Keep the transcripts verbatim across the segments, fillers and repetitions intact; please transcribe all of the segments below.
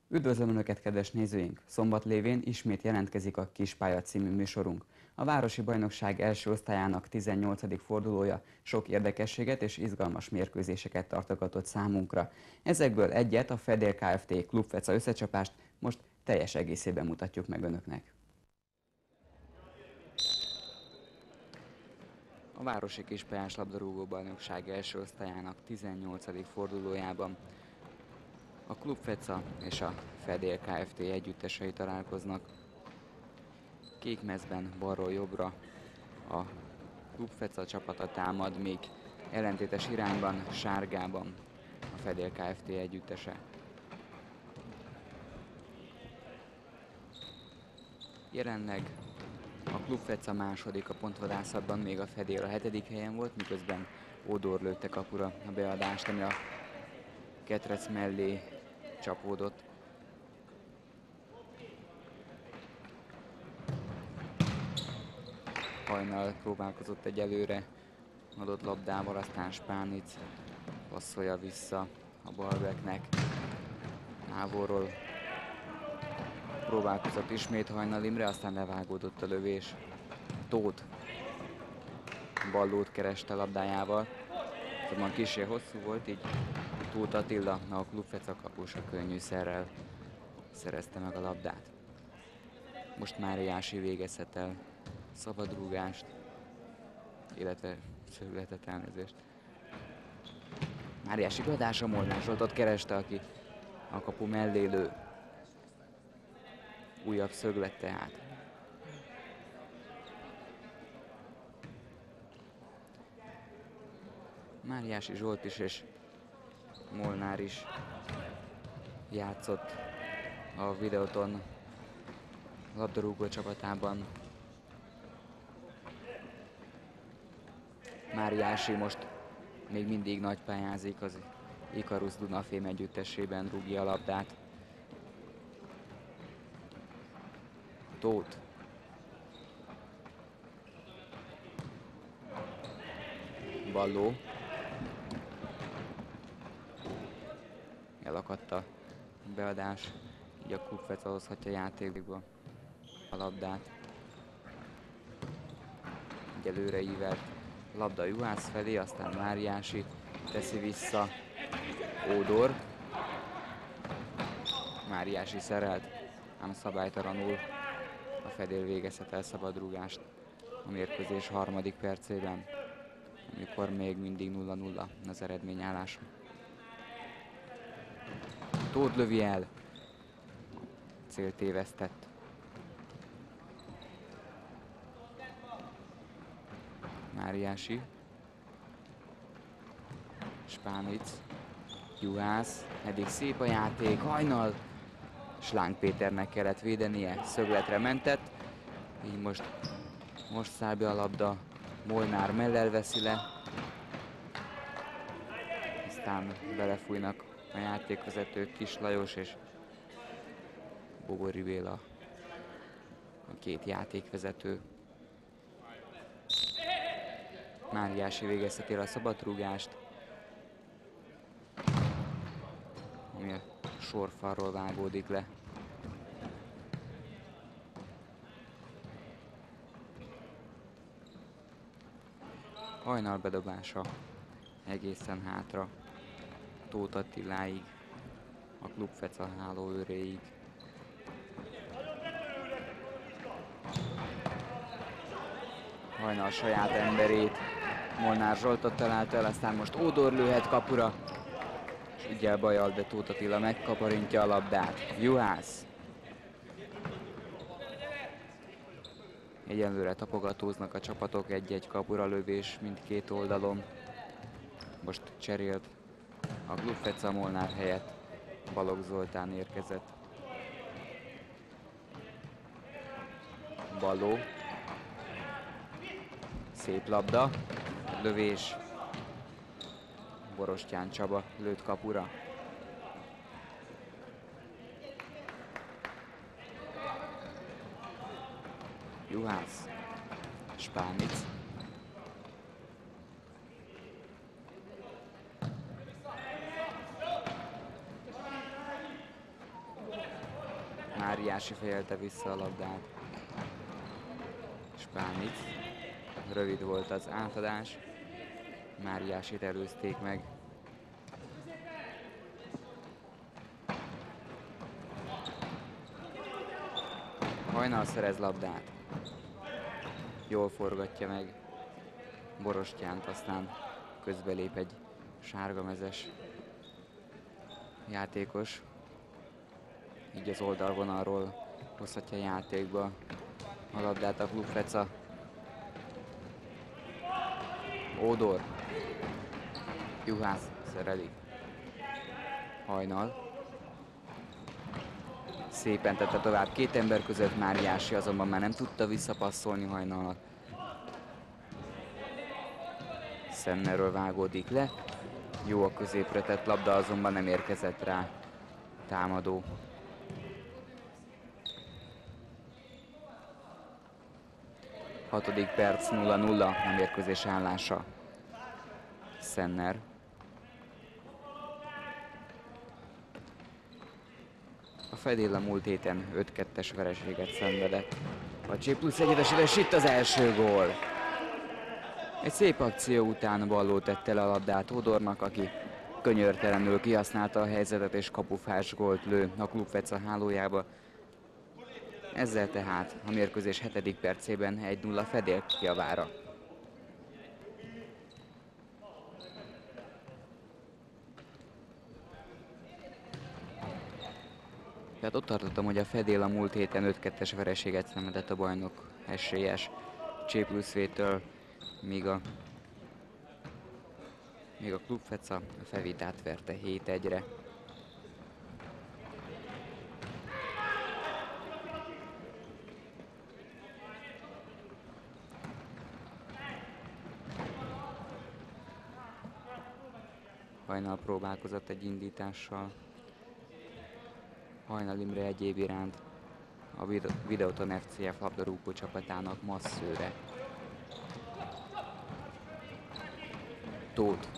Üdvözlöm Önöket, kedves nézőink! Szombat lévén ismét jelentkezik a Kispálya című műsorunk. A Városi Bajnokság első osztályának tizennyolcadik fordulója sok érdekességet és izgalmas mérkőzéseket tartogatott számunkra. Ezekből egyet, a Fedél Kft. Klubfeca összecsapást most teljes egészében mutatjuk meg Önöknek. A Városi Kispályás labdarúgó bajnokság első osztályának tizennyolcadik fordulójában a Klubfeca és a Fedél Kft. Együttesei találkoznak. Kék mezben balról jobbra a Klubfeca csapata támad, míg ellentétes irányban, sárgában a Fedél Kft. Együttese. Jelenleg a Klubfeca második a pontvadászatban, még a Fedél a hetedik helyen volt, miközben Ódor lőtte kapura a beadást, ami a ketrec mellé csapódott. Hajnal próbálkozott egyelőre adott labdával, aztán Spánic passzolja vissza a balbeknek. Távolról próbálkozott ismét Hajnal Imre, aztán levágódott a lövés. Tóth Ballót kereste labdájával, szóval kissé hosszú volt, így Tóth Attila, a Klubfeca kapusa könnyűszerrel szerezte meg a labdát. Most Máriási végezhet el szabadrúgást, illetve szögletet, elnézést. Máriási beadása, Molnár Zsoltot kereste, aki a kapu mellé lő. Újabb szöglet tehát. Máriási Zsolt is és Molnár is játszott a Videoton labdarúgó csapatában. Máriási most még mindig nagy pályázik, az Ikarus Dunafém együttesében rúgja a labdát. Tóth. Balló. Elakadt a beadás, így a Klubfeca hozhatja játékba a labdát. Egyelőre ívelt labda Juhász felé, aztán Máriási teszi vissza Ódor. Máriási szerelt, ám szabálytalanul a Fedél végezhet el szabadrúgást a mérkőzés harmadik percében, amikor még mindig nulla nulla az eredményállás. Tóth lövi el, cél tévesztett. Máriási, Spánic, Juhász, eddig szép a játék, Hajnal, Slánk Péternek kellett védenie, szögletre mentett, így most, most száll be a labda, Molnár mellel veszi le, aztán belefújnak a játékvezetők, Kis Lajos és Bogori Béla, a két játékvezető. Máriási végezheti el a szabadrúgást, ami a sorfalról vágódik le. Hajnal bedobása egészen hátra, Tóth Attiláig, a Klubfeca hálóőréig. Hajnal saját emberét, Molnár Zsoltot találta el, aztán most Ódor lőhet kapura, és ügyel bajal, de Tóth Attila megkaparintja a labdát. Juhász. Egyenlőre tapogatóznak a csapatok, egy-egy kapura lövés mindkét oldalon. Most cserélt a Klubfeca, Molnár helyett Balogh Zoltán érkezett. Balló. Szép labda, lövés. Borostyán Csaba lőtt kapura. Juhász, Spánic. Máriási fejelte vissza a labdát. Spánic. Rövid volt az átadás. Máriásit előzték meg. Hajnal szerez labdát. Jól forgatja meg Borostyánt, aztán közbelép egy sárgamezes játékos. Így az oldalvonalról hozhatja játékba a labdát a Klubfeca. Ódor. Juhász szereli. Hajnal. Szépen tette tovább két ember között, Máriási azonban már nem tudta visszapasszolni Hajnalnak. Szennerről vágódik le. Jó a középre tett labda, azonban nem érkezett rá támadó. Hatodik perc, nulla nulla a mérkőzés állása. Szenner. A Fedél a múlt héten öt kettes vereséget szenvedett. A G plusz egyeteset, és itt az első gól. Egy szép akció után Balló tette le a labdát Ódornak, aki könyörtelenül kihasználta a helyzetet, és kapufás gólt lő a Klubfeca hálójába. Ezzel tehát a mérkőzés hetedik percében egy nulla Fedél javára. Tehát ott tartottam, hogy a Fedél a múlt héten öt kettes vereséget szenvedett a bajnok esélyes C plusz V-től, míg a, míg a Klubfeca a Fevitát verte hét egyre. Hajnal próbálkozott egy indítással. Hajnal Imre egyéb iránt a Videoton ef cé ef labdarúgó csapatának masszőre. Tóth.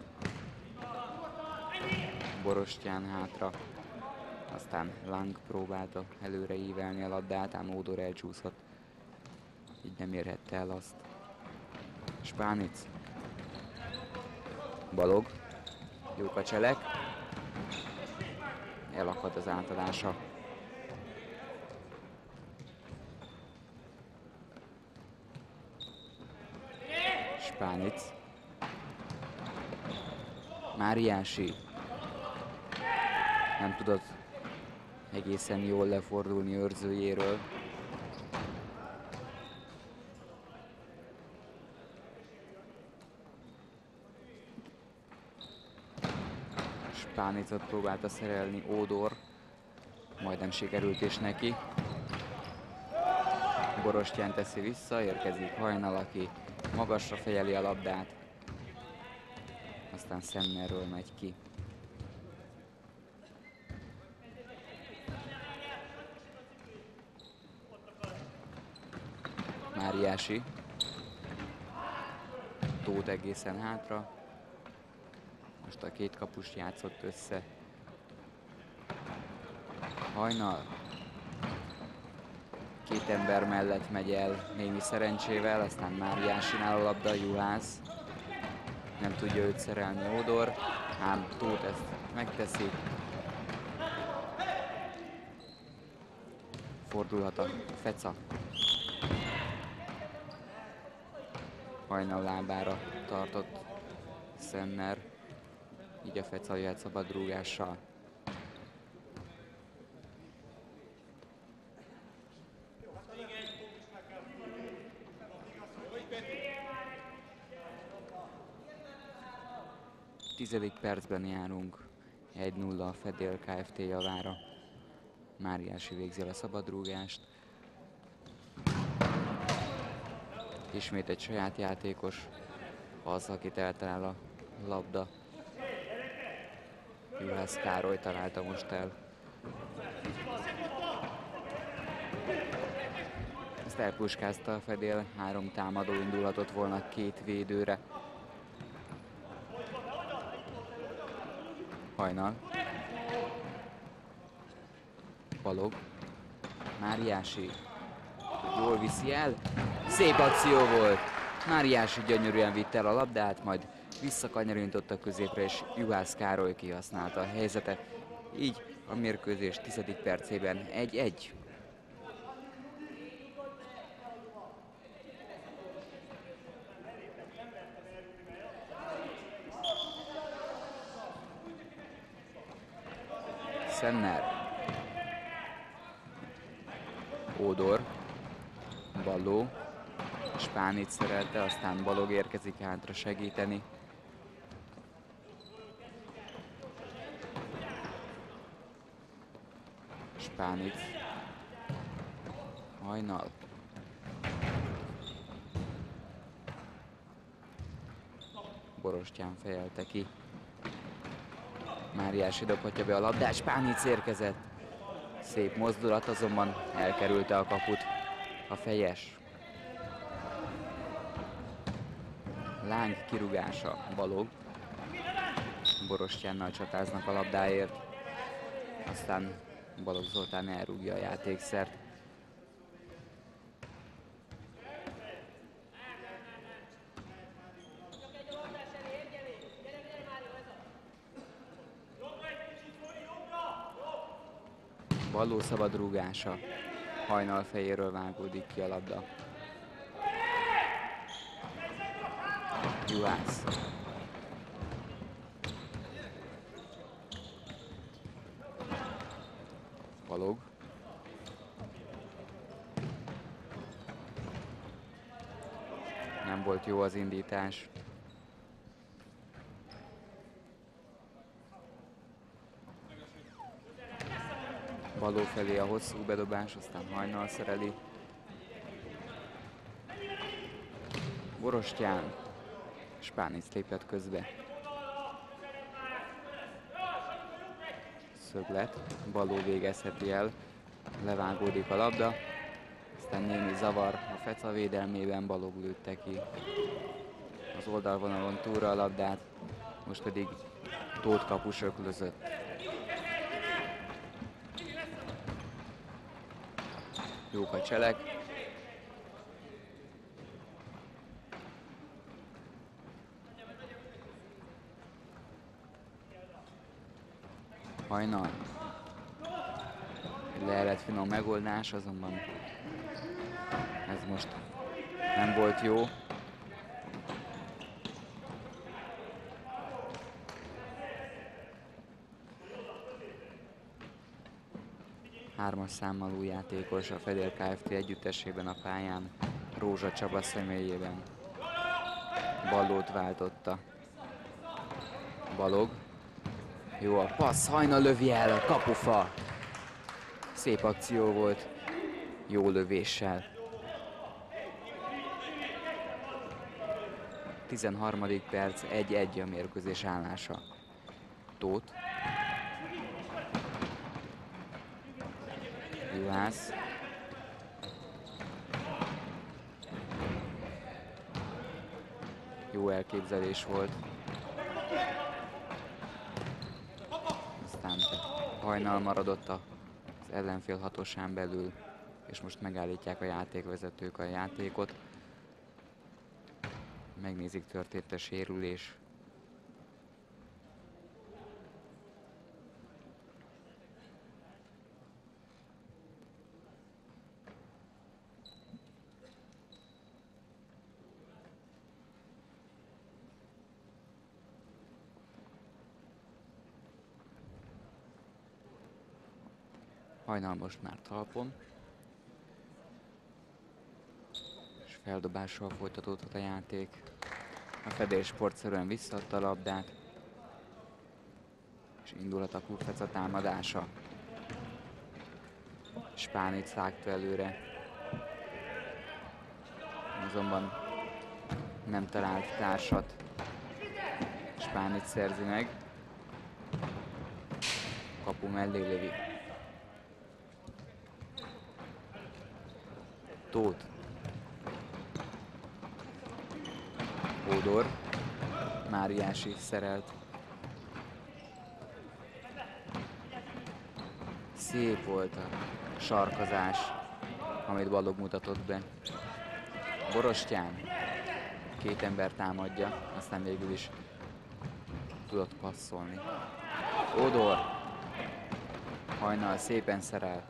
Borostyán hátra. Aztán Lang próbálta előre ívelni a labdát, ám Ódor elcsúszott. Így nem érhette el azt. Spánic. Balog. Jók a cselek. Elakad az átadása. Spánic. Máriási. Nem tudott egészen jól lefordulni őrzőjéről. Spánicot próbálta szerelni Ódor, majdnem sikerült is neki. Borostyán teszi vissza, érkezik Hajnal, aki magasra fejeli a labdát. Aztán Szennerről megy ki. Máriási. Tóth egészen hátra. Most a két kapust játszott össze. Hajnal. Két ember mellett megy el némi szerencsével, aztán Máriásinál a labda, Juhász. Nem tudja őt szerelni Ódor, ám Tóth ezt megteszi. Fordulhat a Feca. Hajnal lábára tartott Szenner. Így a Feca jöhet szabadrúgással. Tizedik percben járunk, egy nulla a Fedél Kft. Javára. Máriási végzi el a szabadrúgást. Ismét egy saját játékos az, akit eltalál a labda. Juhász Károly találta most el. Ezt elpuskázta a Fedél, három támadó indulhatott volna két védőre. Hajnal. Balog. Máriási jól viszi el. Szép akció volt. Máriási gyönyörűen vitte el a labdát, majd visszakanyarította középre, és Juhász Károly kihasználta a helyzetet. Így a mérkőzés tizedik percében egy egy. Szenner. Ódor. Balló. Spánit szerelte, aztán Balog érkezik hátra segíteni. Spánit. Hajnal. Borostyán fejelte ki. Máriási dobhatja be a labdát, Spánit érkezett. Szép mozdulat, azonban elkerülte a kaput a fejes. Láng kirúgása, Balog. Borostyánnal csatáznak a labdáért. Aztán Balog Zoltán elrúgja a játékszert. Balló szabad rúgása. Hajnal fejéről vágódik ki a labda. Juhász. Balog. Nem volt jó az indítás. Balló felé a hosszú bedobás, aztán Hajnal szereli. Borostyán. Spánic lépett közbe. Szöglet. Balló végezheti el. Levágódik a labda. Aztán némi zavar a Feca védelmében, Balog lőtte ki az oldalvonalon túlra a labdát. Most pedig Tóth kapus öklözött. Jók a cselek. Hajnal. Lehet finom megoldás, azonban ez most nem volt jó. Hármas számmal új játékos a Fedél Kft. Együttesében a pályán, Rózsa Csaba személyében. Ballót váltotta. Balog. Jó a passz, Hajnal lövi el, kapufa. Szép akció volt, jó lövéssel. tizenharmadik perc, egy egy a mérkőzés állása. Tóth. Juhász. Jó elképzelés volt. Aztán Hajnal maradott az ellenfél hatosán belül, és most megállítják a játékvezetők a játékot. Megnézik, történt-e sérülés. Hajnal most már talpon, és feldobással folytatódhat a játék. A Fedél sportszerűen visszaadta a labdát, és indulhat a Klubfeca támadása. Spánic vágta előre, azonban nem talált társat. Spánic szerzi meg, kapu mellé lövi. Tóth. Ódor. Máriási szerelt. Szép volt a sarkazás, amit Balogh mutatott be. Borostyán két ember támadja, aztán végül is tudott passzolni. Ódor. Hajnal szépen szerel.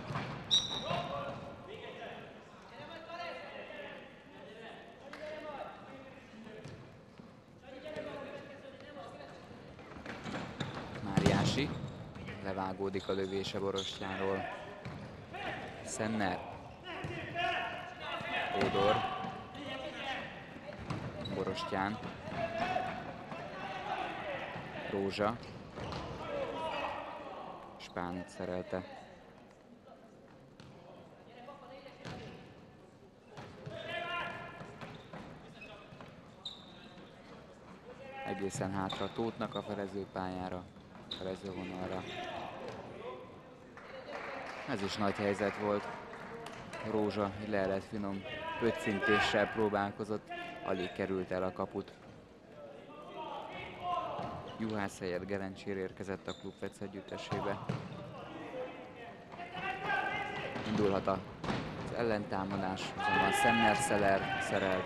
Máriási. Levágódik a lövése Borostyánról. Szenner. Ódor. Borostyán. Rózsa. Spánit szerelte. Egészen hátra Tóthnak a felezőpályára, felezővonalra. Ez is nagy helyzet volt. Rózsa leelet finom ötszintéssel próbálkozott, alig került el a kaput. Juhász helyett Gelencsér érkezett a Klubfec együttesébe. Indulhat az ellentámadás, azonban Szenner Szeler szerelt.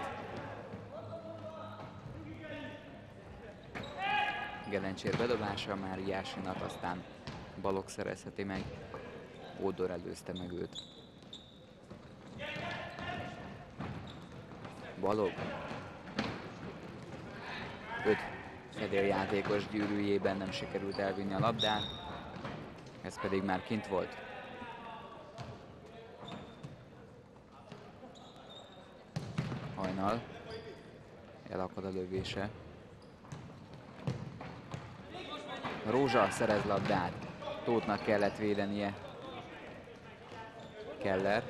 Gelencsér bedobása Máriásinak, aztán Balogh szerezheti meg. Ódor előzte meg őt. Balogh. Öt fedéljátékos gyűrűjében nem sikerült elvinni a labdát, ez pedig már kint volt. Hajnal. Elakad a lövése. Rózsa szerez labdát. Tóthnak kellett védenie. Keller.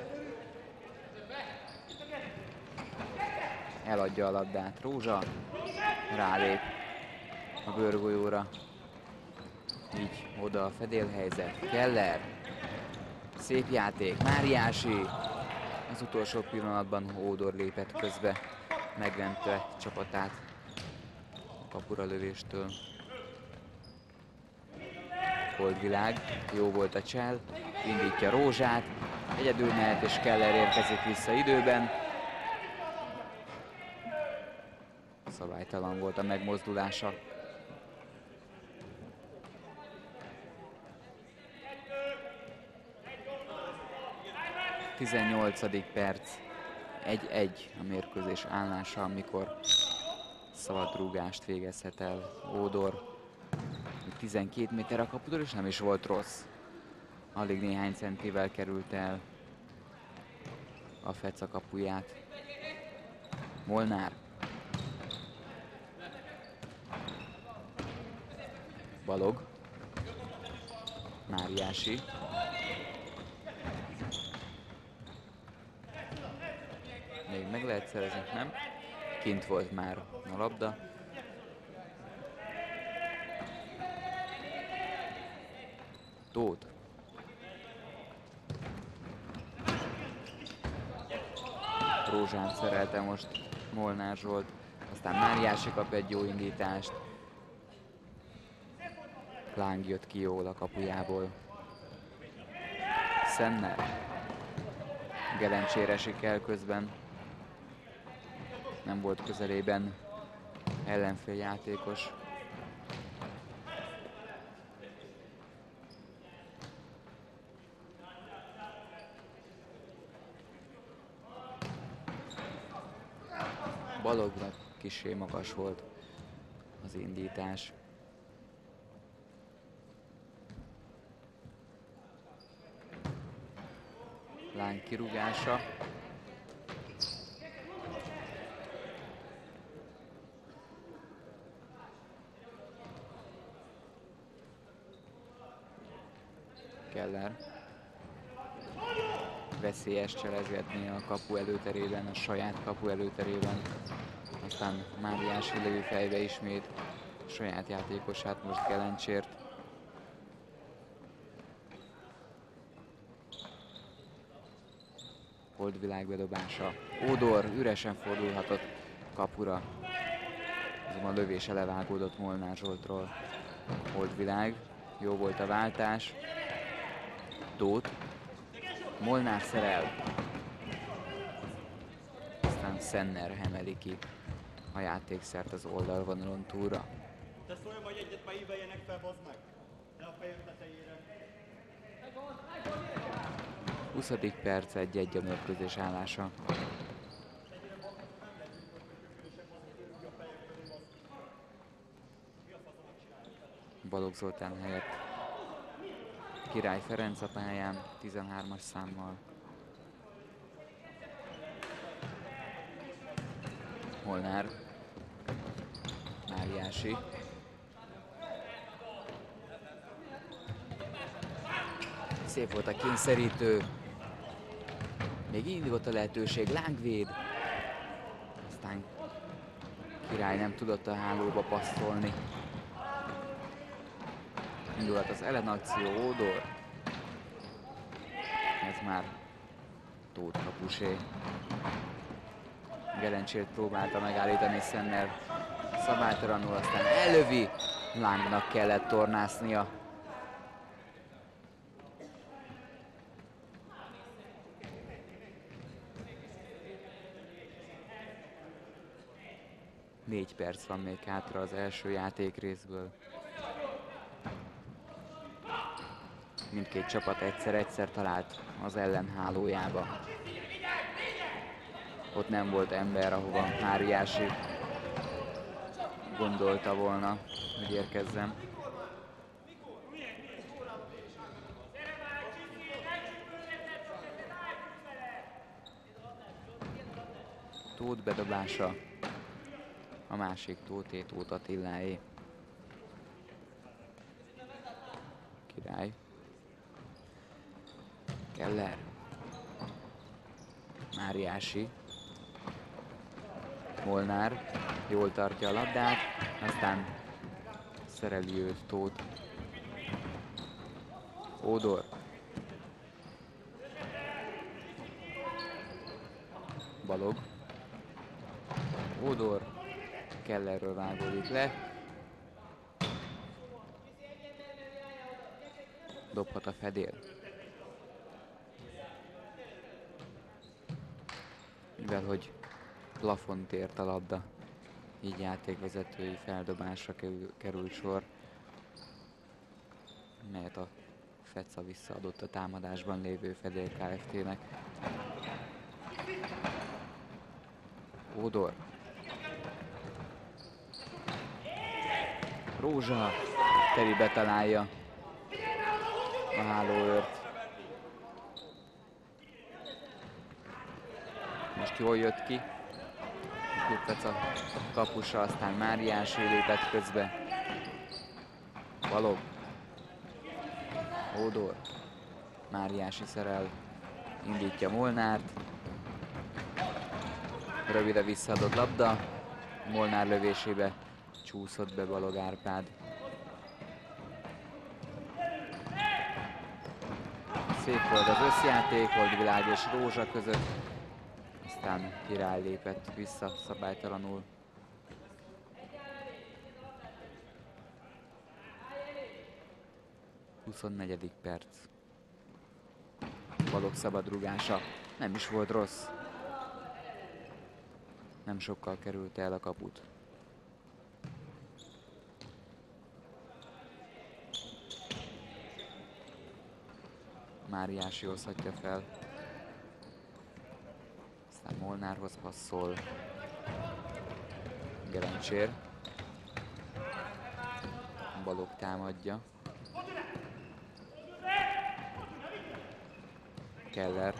Eladja a labdát. Rózsa rálép a bőrgolyóra. Így oda a fedélhelyzet. Keller. Szép játék. Máriási. Az utolsó pillanatban Ódor lépett közbe, megmentve csapatát a kapura lövéstől. Holdvilág. Jó volt a csel. Indítja Rózsát. Egyedül mehet, és Keller érkezik vissza időben. Szabálytalan volt a megmozdulása. tizennyolcadik perc. egy-egy a mérkőzés állása, amikor szabadrúgást végezhet el Ódor. tizenkét méter a kaputól, és nem is volt rossz. Alig néhány centivel került el a Feca kapuját. Molnár. Balogh. Máriási. Még meg lehet szerezni, nem? Kint volt már a labda. Tóth. Rózsán szerelte most Molnár Zsolt, aztán Máriási kap egy jó indítást. Láng jött ki jól a kapujából. Szenner. Gelencsér esik el közben. Nem volt közelében ellenfél játékos. Baloghnak kissé magas volt az indítás. Láng kirúgása. Keller. Veszélyes cselezgetni a kapu előterében, a saját kapu előterében. Aztán Máriási lő fejbe ismét a saját játékosát, most Gelencsért. Holdvilág bedobása. Ódor üresen fordulhatott kapura. Azonban a lövése levágódott Molnár Zsoltról. Holdvilág. Jó volt a váltás. Tóth. Molnár szerel. Aztán Szenner emeli ki a játékszert az oldalvonalon túlra. Te szólj majd egyet, már íveljenek fel, bazd meg! Le a fejem tetejére! huszadik perc, egy-egy a mérkőzés állása. Balogh Zoltán helyett Király Ferenc a pályán tizenhármas számmal. Molnár. Máriási. Szép volt a kényszerítő. Még így volt a lehetőség, lángvéd. Aztán Király nem tudott a hálóba passzolni. Indulhat az ellenakció, Ódor. Ez már Tóth kapusé. Gelencsért próbálta megállítani Szenner szabálytalanul, aztán ellövi. Lángnak kellett tornásznia. Négy perc van még hátra az első játékrészből. Mindkét csapat egyszer-egyszer talált az ellenhálójába. Ott nem volt ember, ahova Máriási gondolta volna, hogy érkezzen. Tóth bedobása. A másik Tóthé, Tóth Attiláé. Király. Keller. Máriási. Molnár jól tartja a labdát, aztán szereli őt Tóth. Ódor. Balogh. Ódor. Kellerről vágódik le. Dobhat a fedél. Mivel hogy plafont ért a labda, így játékvezetői feldobásra kerül, került sor, melyet a Feca visszaadott a támadásban lévő Fedél Kft-nek. Ódor. Rózsa. Teri betalálja a hálóőrt. Most jól jött ki. Feca kapusa, aztán Máriási lépett közbe. Balogh. Ódor. Máriási szerel. Indítja Molnárt. Rövide visszaadott labda. Molnár lövésébe csúszott be Balogh Árpád. Szép volt az összjáték, Holdvilág és Rózsa között. Aztán Király lépett vissza szabálytalanul. huszonnegyedik perc. Balogh szabadrúgása nem is volt rossz. Nem sokkal került el a kaput. Máriási hozhatja fel. Aztán Molnárhoz passzol. Gelencsér. Balogh támadja. Keller.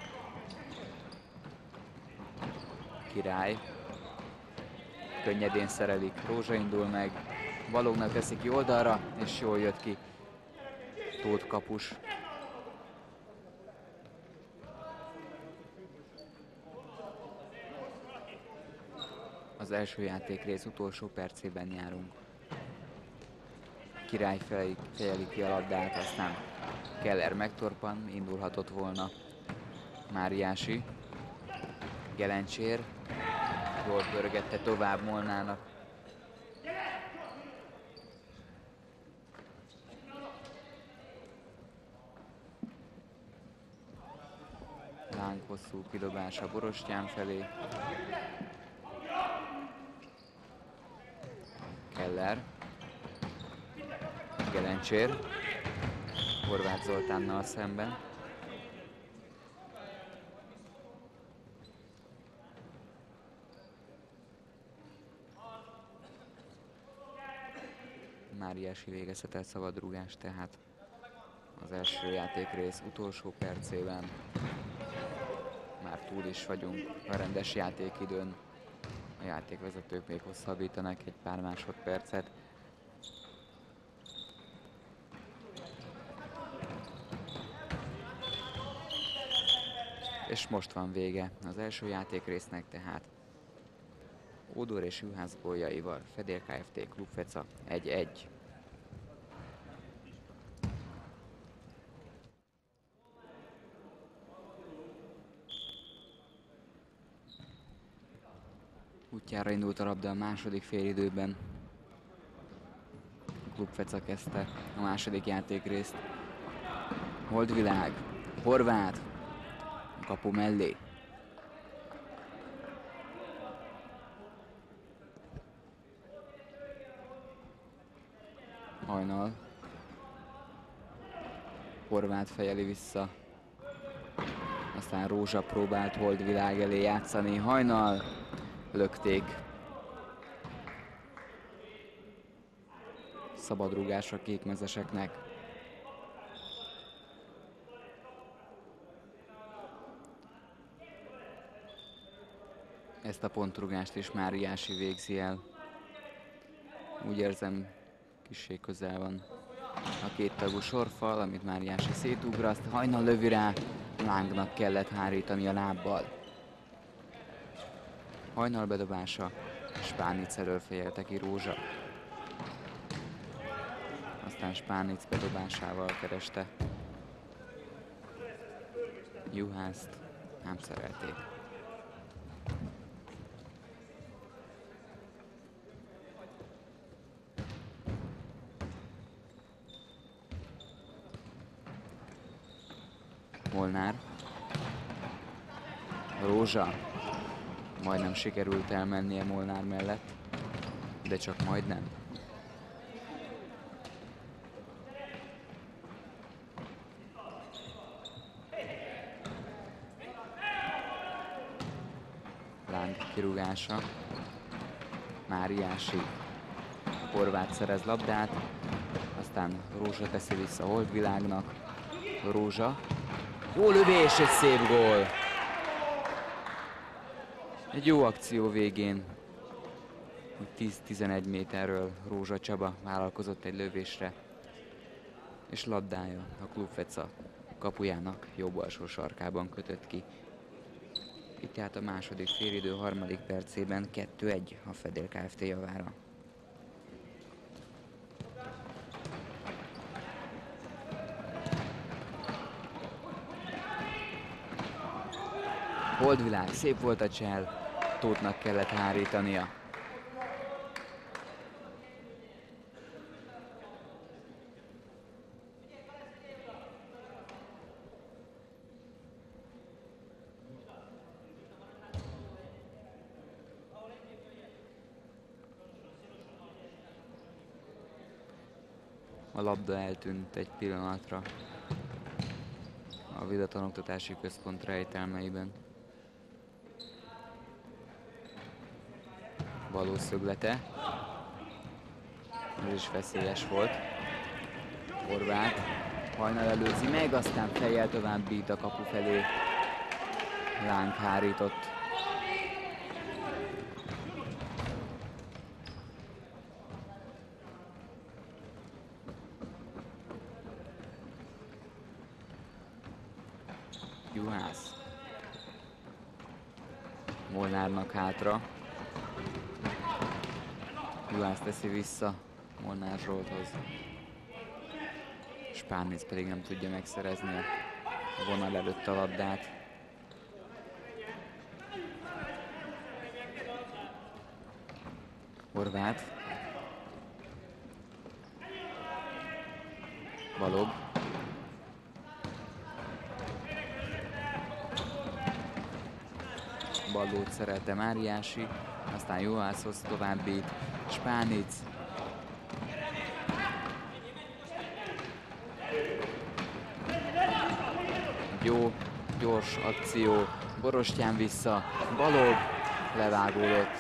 Király. Könnyedén szerelik. Rózsa indul meg. Baloghnak teszik ki oldalra, és jól jött ki Tóth kapus. Az első játékrész utolsó percében járunk. Király fejeli ki a labdát, aztán Keller megtorpan, indulhatott volna Máriási. Gelencsér jól pörgette tovább Molnárnak. Láng hosszú kidobása Borostyán felé. Keller. Gelencsér. Horváth Zoltánnal szemben. Máriási végezhet el szabadrúgást, tehát az első játékrész utolsó percében. Már túl is vagyunk a rendes játékidőn. A játékvezetők még hosszabbítanak egy pár másodpercet. És most van vége az első játékrésznek, tehát Ódor és Juhász góljaival Fedél Kft. Klubfeca egy egy. Útjára indult a labda a második félidőben. A Klubfeca kezdte a második játékrészt. Holdvilág, Horváth, a kapu mellé. Hajnal. Horváth fejeli vissza. Aztán Rózsa próbált Holdvilág elé játszani. Hajnal. Lökték. Szabadrúgás a kékmezeseknek. Ezt a pontrúgást is Máriási végzi el. Úgy érzem, kissé közel van a kéttagú sorfal, amit Máriási szétugraszt. Hajnal lövi rá, Lángnak kellett hárítani a lábbal. Hajnal bedobása, Spánic elől fejelte ki Rózsa. Aztán Spánic bedobásával kereste Juhászt, nem szerelték. Molnár. Rózsa. Majdnem sikerült elmennie Molnár mellett, de csak majdnem. Láng kirúgása. Máriási. Horváth szerez labdát, aztán Rózsa teszi vissza Holdvilágnak. Rózsa. Jó lövés, egy szép gól! Egy jó akció végén. tíz-tizenegy méterről Rózsa Csaba vállalkozott egy lövésre, és labdája a Klubfeca kapujának jobb alsó sarkában kötött ki. Itt járt a második félidő harmadik percében kettő egy a Fedél Kft. Javára. Holdvilág, szép volt a csel, Tóthnak kellett hárítania. A labda eltűnt egy pillanatra a Vida Tanoktatási Központ rejtelmeiben. Való szöglete. Ez is veszélyes volt. Horváth. Hajnal előzi meg, aztán fejjel tovább bít a kapu felé. Láng hárított. Juhász. Molnárnak hátra. Juhász teszi vissza Molnár Zsolthoz. Spánic pedig nem tudja megszerezni a vonal előtt a labdát. Horváth. Balogh. Ballót szerelte Máriási, aztán Juhászhoz továbbít Spánic. Jó, gyors akció, Borostyán vissza, Balogh levágódott.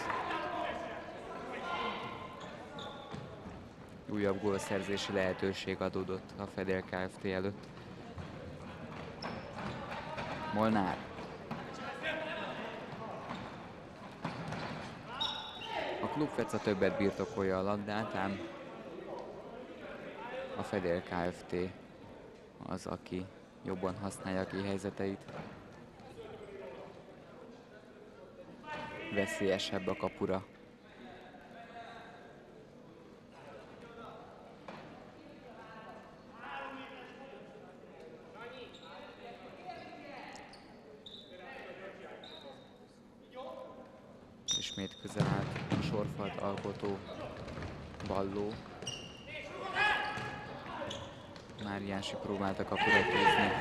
Újabb gólszerzési lehetőség adódott a Fedél Kft. Előtt. Molnár. A Klubfeca többet birtokolja a labdát, ám a Fedél Kft. Az, aki jobban használja ki helyzeteit. Veszélyesebb a kapura. Ismét közel állt a sorfalt alkotó Balló. Máriási próbált a kapura kézni.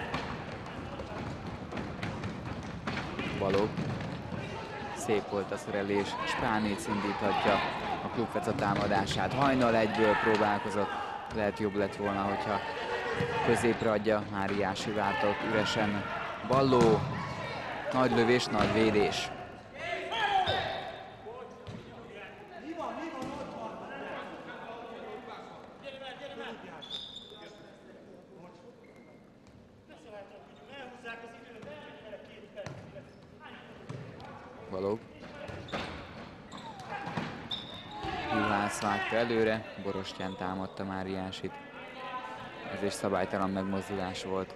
Balogh. Szép volt a szerelés. Spánic indíthatja a Klubfeca támadását. Hajnal egyből próbálkozott. Lehet jobb lett volna, hogyha középre adja. Máriási vártott üresen. Balló. Nagy lövés, nagy védés. Balogh. Juhász vágta előre, Borostyán támadta Máriásit. Ez is szabálytalan megmozdulás volt.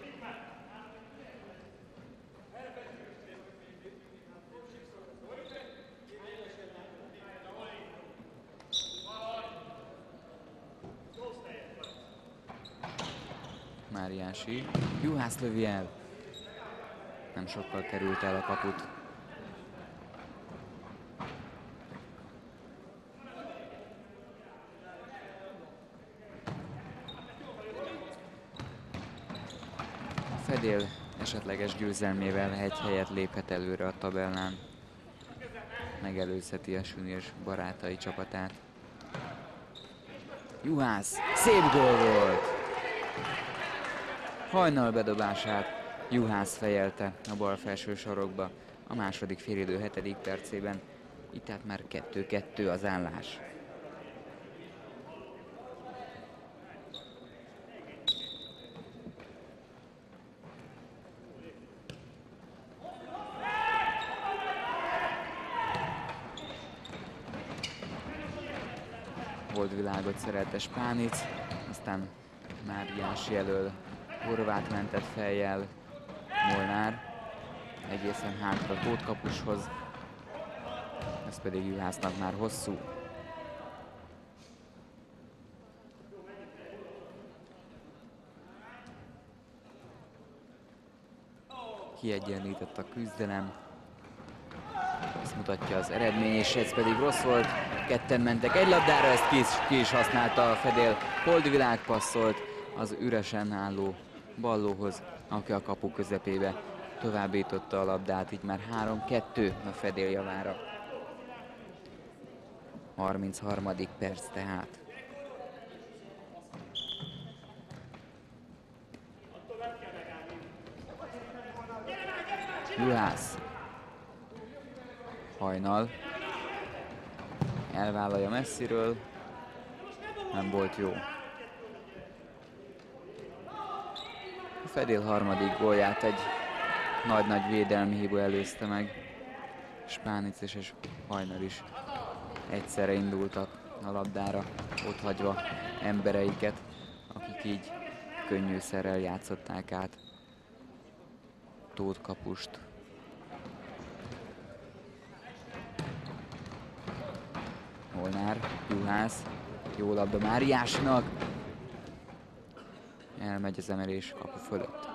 Máriási. Juhász lövi el. Nem sokkal került el a kaput. Fedél esetleges győzelmével egy helyet léphet előre a tabellán. Megelőzheti a Sünirs barátai csapatát. Juhász, szép gól volt! Hajnal bedobását Juhász fejelte a bal felső sarokba a második félidő hetedik percében. Itt tehát már kettő kettő az állás. Volt világot szerelte Spánic, aztán Máriási elől Horváth mentett fejjel Molnár egészen hátra Tóth kapushoz, ez pedig Juhásznak már hosszú. Kiegyenlített a küzdelem, ezt mutatja az eredmény, és ez pedig rossz volt. Ketten mentek egy labdára, ezt ki is, ki is használta a Fedél. Holdvilág passzolt az üresen álló Ballóhoz, aki a kapu közepébe továbbította a labdát, így már három kettő a Fedél javára. harmincharmadik perc tehát. Juhász. Hajnal. Elvállalja messziről. Nem volt jó. A Fedél harmadik gólját egy nagy-nagy védelmi hiba előzte meg. Spánic és Hajnal is egyszerre indultak a labdára, ott hagyva embereiket, akik így könnyűszerrel játszották át Tóth kapust. Molnár, Juhász, jó labda Máriásnak. Elmegy az emelés kapu fölött.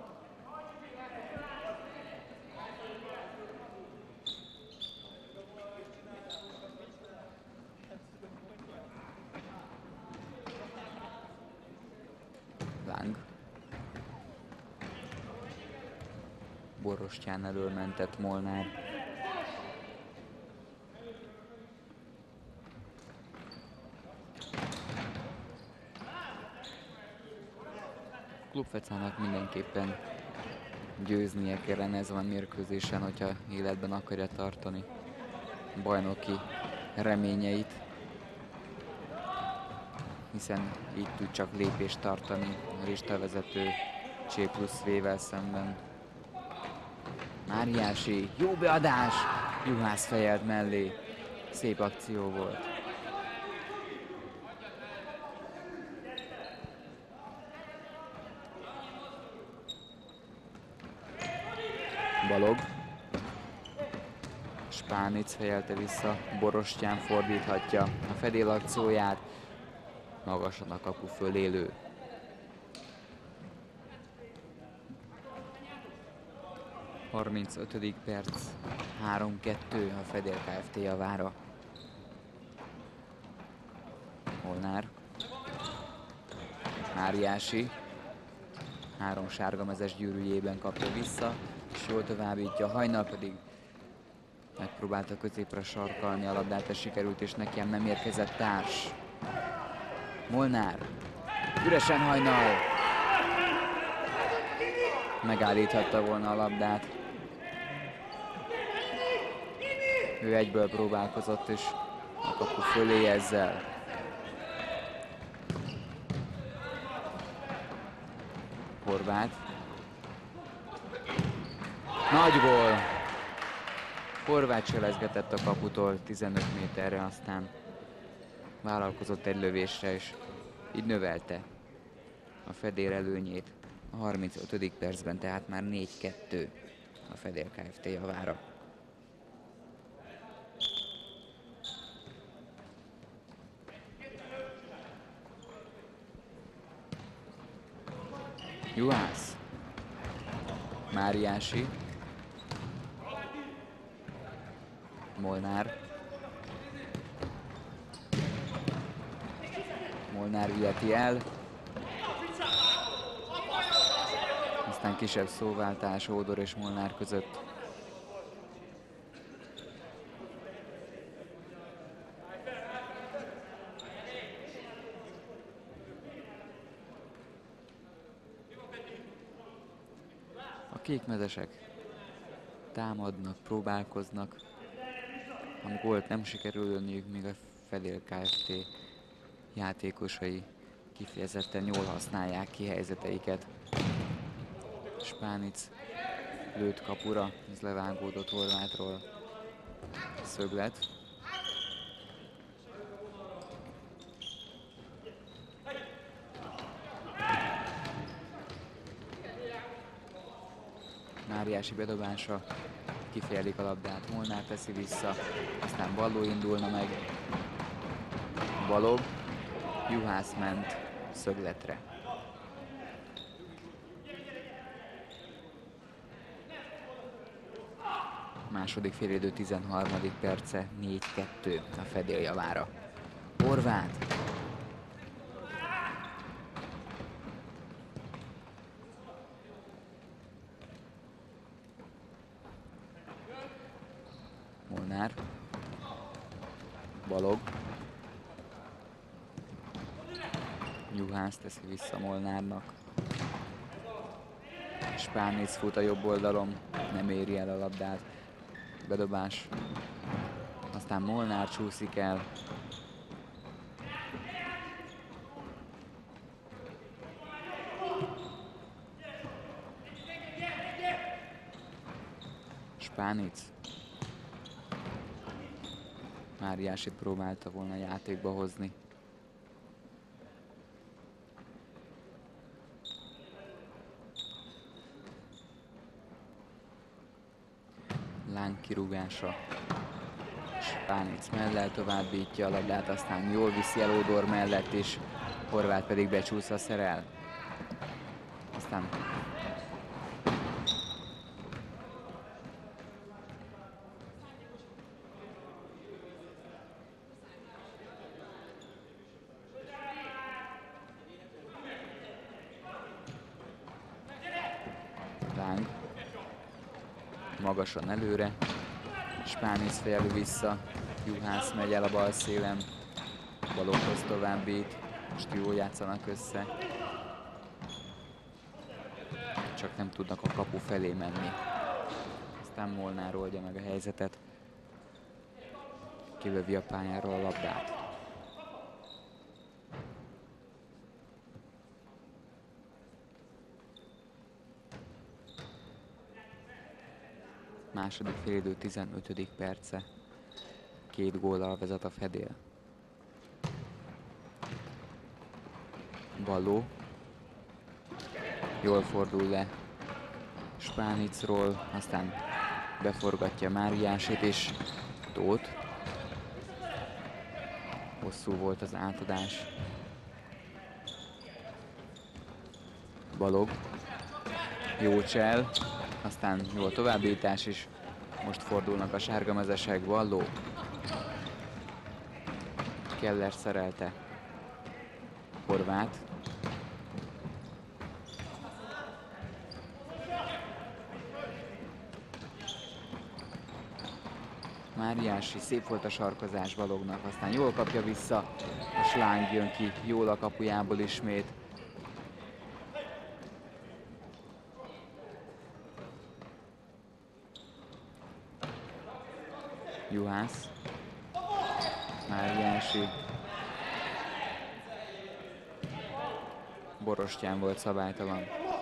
Lang. Borostyán elől mentett Molnár. Klubfecának mindenképpen győznie kellene ezen a mérkőzésen, hogyha életben akarja tartani bajnoki reményeit, hiszen így tud csak lépést tartani a listavezető Csé plusz V-vel szemben. Máriási, jó beadás! Juhász fejelt mellé. Szép akció volt. Balog. Spánic fejelte vissza, Borostyán fordíthatja a fedél akcióját. Magasan a kapu fölé lő. harmincötödik perc, három kettő a Fedél Kft. Javára. Molnár. Máriási. Három sárgamezes gyűrűjében kapja vissza, és jól továbbítja. Hajnal pedig megpróbálta középre sarkalni a labdát, ez sikerült, és nekem nem érkezett társ. Molnár. Üresen Hajnal. Megállíthatta volna a labdát. Ő egyből próbálkozott, és a kapu fölé ezzel. Horváth. Nagy gól! Horváth cselezgetett a kaputól tizenöt méterre, aztán vállalkozott egy lövésre, és így növelte a Fedél előnyét. A harmincötödik percben tehát már négy kettő a Fedél Kft. Javára. Juhász. Máriási. Molnár. Molnár viheti el. Aztán kisebb szóváltás Ódor és Molnár között. A kékmezesek támadnak, próbálkoznak. A gólt nem sikerül lőniük, míg a Fedél Kft. Játékosai kifejezetten jól használják ki helyzeteiket. Spánic lőtt kapura, ez levágódott Horváthról. Szöglet. Máriási bedobása, kifejelik a labdát, Molnár teszi vissza, aztán Balló indulna meg. Balog, Juhász ment szögletre. Második félidő tizenharmadik perce, négy kettő a Fedél javára. Horváth. Molnár. Balog. Juhász teszi vissza Molnárnak. Spánic fut a jobb oldalon, nem éri el a labdát. Bedobás. Aztán Molnár csúszik el. Spánic. Máriásit próbálta volna játékba hozni. Láng kirúgása. Spánic mellett továbbítja a labdát, aztán jól viszi el Ódor mellett, és Horváth pedig becsúszva szerel. Aztán Láng magasan előre, Spánic fejeli vissza, Juhász megy el a bal szélen, Baloghoz továbbít, most jól játszanak össze. csak nem tudnak a kapu felé menni. Aztán Molnár oldja meg a helyzetet. Kilövi a pályáról a labdát. Második félidő tizenötödik perce. Két góllal vezet a Fedél. Balló. Jól fordul le Spánicról, aztán beforgatja Máriásét és Tóth. Hosszú volt az átadás. Balog. Jó csel, aztán jó a továbbítás is. Most fordulnak a sárgamezesek. Balló. Keller szerelte. Horváth. Máriási, szép volt a sarkozás Balognak, aztán jól kapja vissza, a Slánk jön ki jól a kapujából ismét. Juhász. Máriási. Borostyán volt szabálytalan.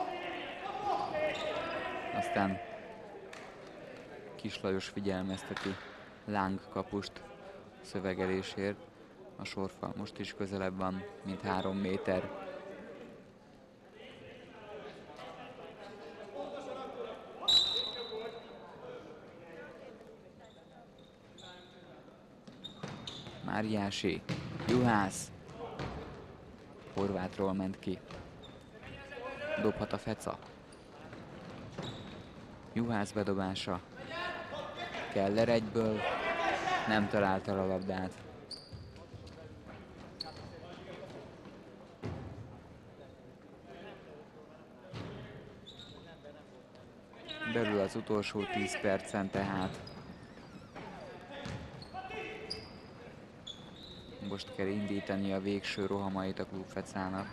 Aztán Kis Lajos figyelmezteti Láng kapust szövegelésért. A sorfal most is közelebb van, mint három méter. Máriási. Juhász. Horvátról ment ki. Dobhat a Feca. Juhász bedobása. Keller egyből. Nem találta a labdát. Belül az utolsó tíz percen tehát. Most kell indítani a végső rohamait a Klub Fecának.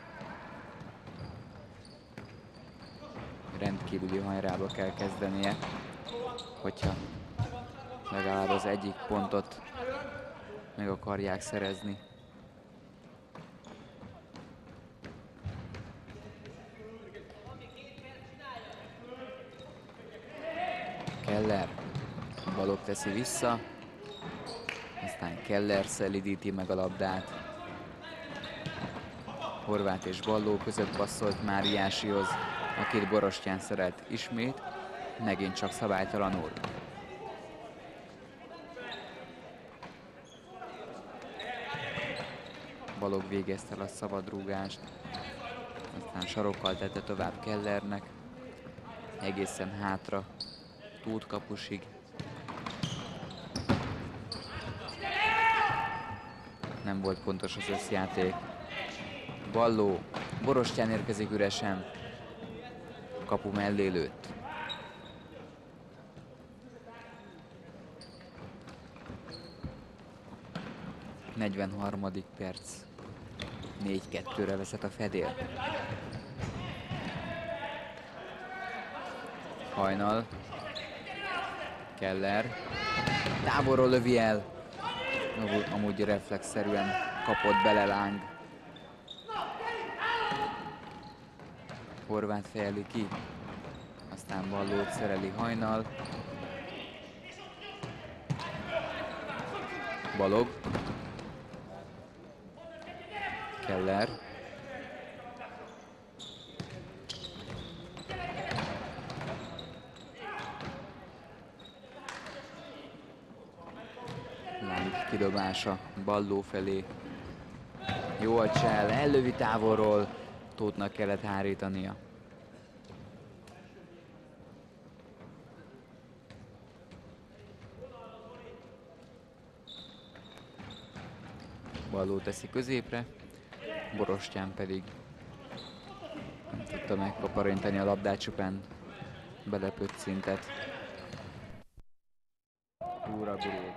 Rendkívüli hajrába kell kezdenie, hogyha legalább az egyik pontot meg akarják szerezni. Keller. Balog teszi vissza. Aztán Keller szelidíti meg a labdát. Horváth és Balló között passzolt Máriásihoz, akit Borostyán szerelt ismét, megint csak szabálytalanul. Balog végezte el a szabadrúgást, aztán sarokkal tette tovább Kellernek, egészen hátra, Tóth kapusig. Nem volt pontos az összjáték. Balló, Borostyán érkezik üresen, kapu mellé lőtt. negyvenharmadik perc. négy kettőre vezet a Fedél. Hajnal. Keller. Távolról lövi el. Amúgy reflexzerűen kapott bele Láng. Horváth fejeli ki. Aztán Ballót szereli Hajnal. Balog. Keller. Láng kidobása Balló felé. Jó a csel, ellövi távolról. Tóthnak kellett hárítania. Balló teszi középre, Borostyán pedig nem tudta megkaparintani a labdát, csupán belepöccintet. Túra gurult.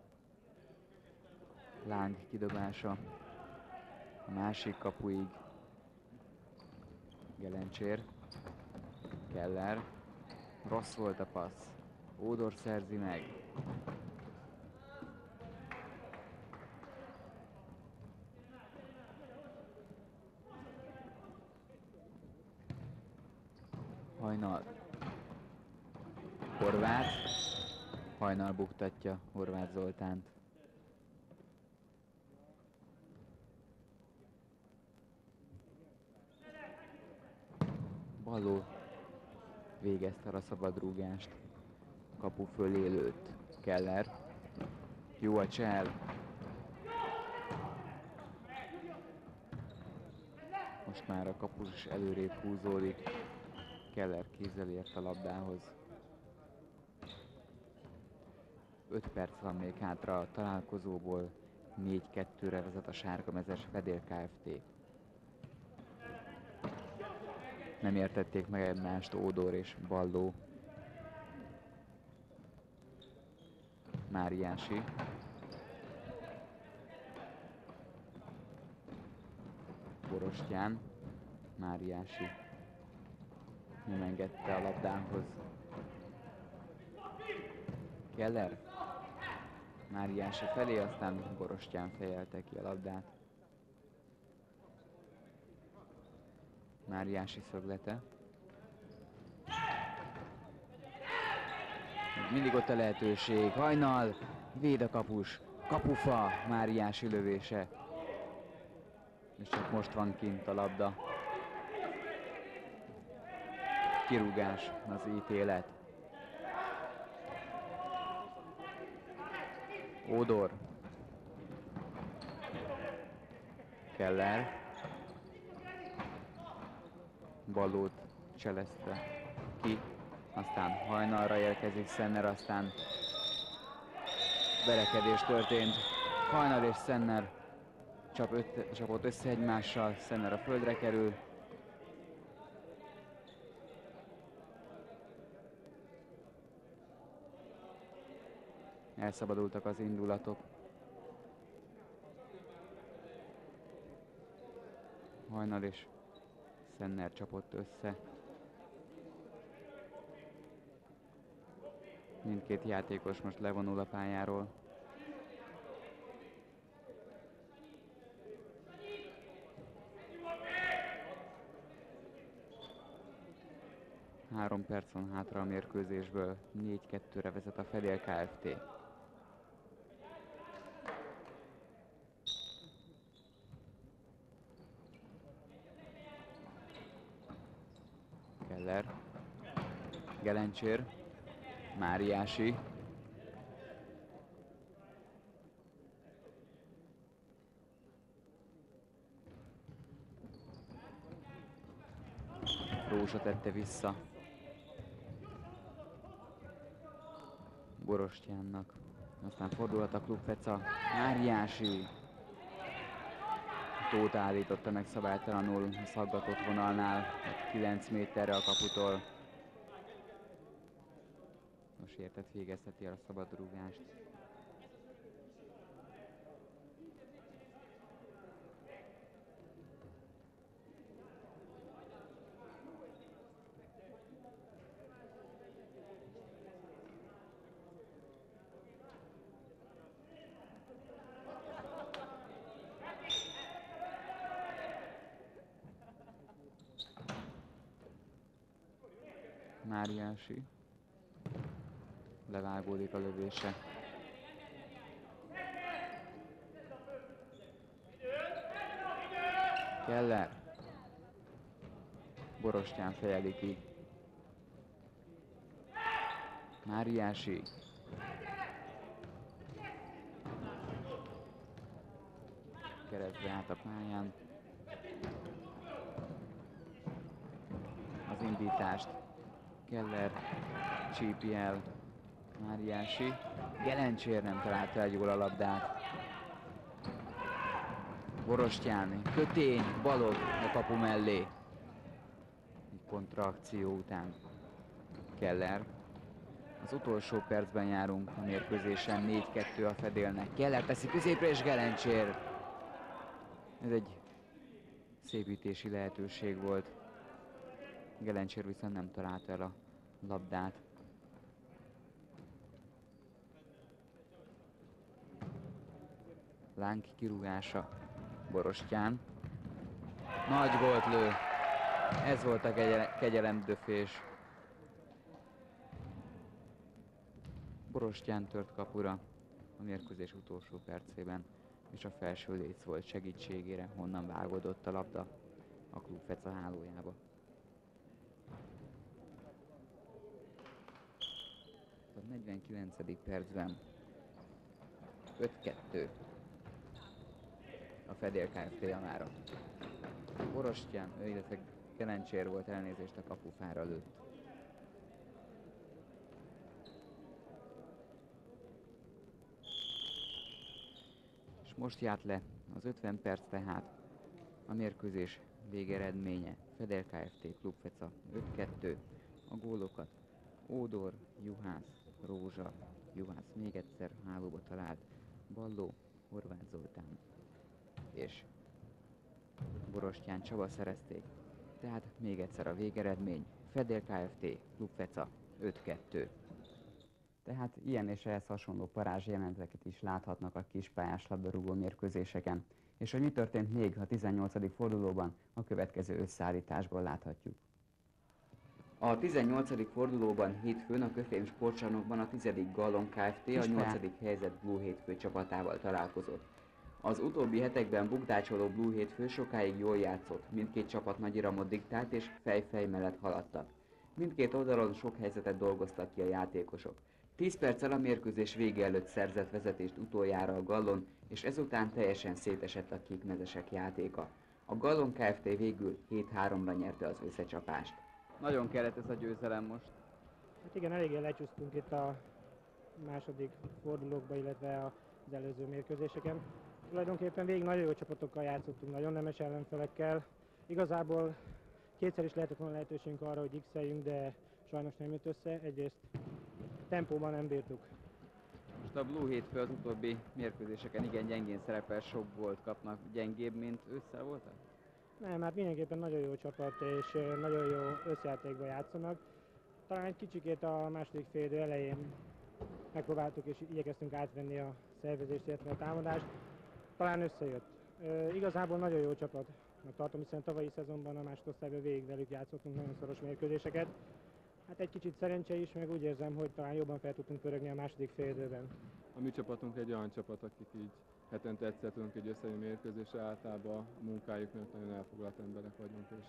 Láng kidobása a másik kapuig. Gelencsér. Keller. Rossz volt a passz. Ódor szerzi meg. Hajnal. Horváth. Hajnal buktatja Horváth Zoltánt. Balló végezte a szabadrúgást. Kapu fölé lőtt. Keller. Jó a csel. Most már a kapus is előrébb húzódik. Keller kézzel ért a labdához. öt perc van még hátra a találkozóból. négy kettőre vezet a sárgamezes Fedél Kft. Nem értették meg egymást Ódor és Balló. Máriási. Borostyán. Máriási nem engedte a labdához. Keller. Máriási felé, aztán Borostyán fejelte ki a labdát. Máriási szöglete. Mindig ott a lehetőség. Hajnal. Véd a kapus. Kapufa. Máriási lövése. És csak most van kint a labda. Kirúgás az ítélet. Ódor. Keller. Ballót cselezte ki. Aztán Hajnalra érkezik Szenner, aztán verekedés történt. Hajnal és Szenner csap öt, csapott össze egymással, Szenner a földre kerül. Elszabadultak az indulatok. Hajnal és Szenner csapott össze. Mindkét játékos most levonul a pályáról. Három perc van hátra a mérkőzésből, négy kettőre vezet a Fedél Kft. Keller. Gelencsér. Máriási. Rózsa tette vissza Borostyánnak. Aztán fordulhat a Klubfeca. Máriási. Tóth állította meg szabálytalanul a szaggatott vonalnál, kilenc méterre a kaputól. Most értett végezheti el a szabadrúgást. Máriási. Levágódik a lövése. Keller. Borostyán fejeli ki. Máriási. Keresztbe át a pályán. Az indítást Keller csípi el. Máriási. Gelencsér nem találta el jól a labdát. Borostyán, kötény, balog a kapu mellé. Egy kontraakció után. Keller. Az utolsó percben járunk a mérkőzésen, négy kettő a Fedélnek. Keller teszi középre és Gelencsér. Ez egy szépítési lehetőség volt. Gelencsér viszont nem találta el a labdát. Lánk kirúgása Borostyán. Nagy gólt lő. Ez volt a kegyelemdöfés. Borostyán tört kapura a mérkőzés utolsó percében, és a felső léc volt segítségére, honnan vágódott a labda a Klub Feca hálójába. A negyvenkilencedik percben öt kettő a Fedél Kft. Javára. Borostyán, illetve Gelencsér volt, elnézést, a kapufára lőtt. És most járt le az ötven perc, tehát a mérkőzés végeredménye. Fedél Kft. Klub Feca öt kettő. A gólokat Ódor, Juhász, Rózsa, Juhász még egyszer hálóba talált, Balló, Horváth Zoltán és Borostyán Csaba szerezték. Tehát még egyszer a végeredmény. Fedél Kft. Klub Feca öt kettő. Tehát ilyen és ehhez hasonló parázs jeleneteket is láthatnak a kispályás labdarúgó mérkőzéseken. És hogy mi történt még a tizennyolcadik fordulóban, a következő összeállításból láthatjuk. A tizennyolcadik fordulóban hétfőn a Köfém sportcsarnokban a tizedik Gallon Kft. A nyolcadik helyzet Blue Hétfő csapatával találkozott. Az utóbbi hetekben bukdácsoló Blue Hétfő sokáig jól játszott, mindkét csapat nagy iramot diktált és fej-fej mellett haladtak. Mindkét oldalon sok helyzetet dolgoztak ki a játékosok. tíz perccel a mérkőzés vége előtt szerzett vezetést utoljára a Gallon, és ezután teljesen szétesett a kékmezesek játéka. A Gallon Kft. Végül hét háromra nyerte az összecsapást. Nagyon kellett ez a győzelem most. Hát igen, eléggé lecsúsztunk itt a második fordulókba, illetve az előző mérkőzéseken. Tulajdonképpen végig nagyon jó csapatokkal játszottunk, nagyon nemes ellenfelekkel. Igazából kétszer is lehetett volna lehetőségünk arra, hogy x-eljünk, de sajnos nem jött össze. Egyrészt tempóban nem bírtuk. Most a Blue Hétfő az utóbbi mérkőzéseken igen gyengén szerepel, sok gólt kapnak. Gyengébb, mint ősszel voltak? Nem, hát mindenképpen nagyon jó csapat, és nagyon jó összjátékban játszanak. Talán egy kicsikét a második félidő elején megpróbáltuk és igyekeztünk átvenni a szervezést, illetve a támadást. Talán összejött. E, igazából nagyon jó csapatnak tartom, hiszen a tavalyi szezonban a másodosztályban végig velük játszottunk nagyon szoros mérkőzéseket. Hát egy kicsit szerencse is, meg úgy érzem, hogy talán jobban fel tudtunk pörögni a második félidőben. A mi csapatunk egy olyan csapat, akik így hetente egyszer tudunk egy összejönni mérkőzésre, általában a munkájuk miatt nagyon elfoglalt emberek vagyunk, és